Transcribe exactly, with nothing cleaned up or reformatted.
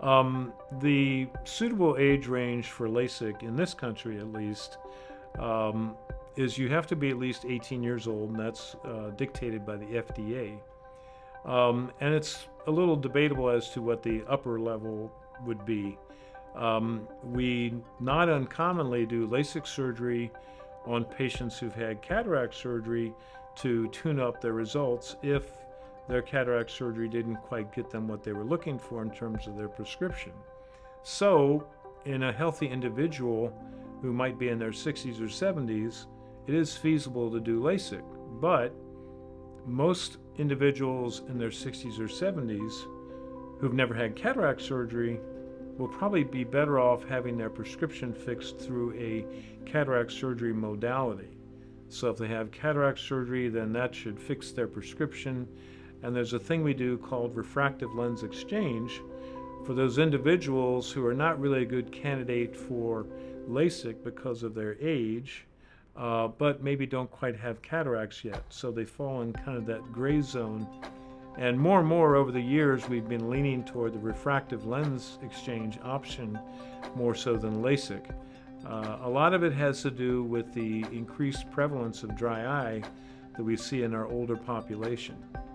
Um, the suitable age range for LASIK, in this country at least, um, is you have to be at least eighteen years old, and that's uh, dictated by the F D A. Um, and it's a little debatable as to what the upper level would be. Um, we not uncommonly do LASIK surgery on patients who've had cataract surgery to tune up their results if their cataract surgery didn't quite get them what they were looking for in terms of their prescription. So, in a healthy individual who might be in their sixties or seventies, it is feasible to do LASIK, but most individuals in their sixties or seventies who've never had cataract surgery will probably be better off having their prescription fixed through a cataract surgery modality. So if they have cataract surgery, then that should fix their prescription. And there's a thing we do called refractive lens exchange for those individuals who are not really a good candidate for LASIK because of their age, uh, but maybe don't quite have cataracts yet. So they fall in kind of that gray zone. And more and more over the years, we've been leaning toward the refractive lens exchange option more so than LASIK. Uh, a lot of it has to do with the increased prevalence of dry eye that we see in our older population.